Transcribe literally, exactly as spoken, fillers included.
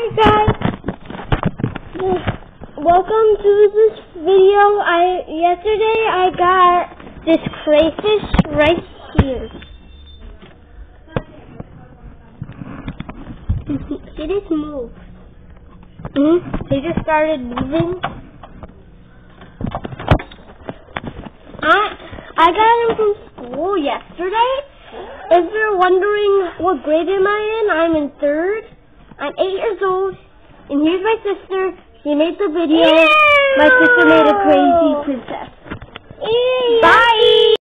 Hi guys, welcome to this video. I yesterday I got this crayfish right here. It is moved. Mm-hmm. They just started moving. I I got him from school yesterday. If you're wondering what grade am I in, I'm in third. I'm eight years old, and here's my sister. She made the video. Ew. My sister made a crazy princess. Ew. Bye!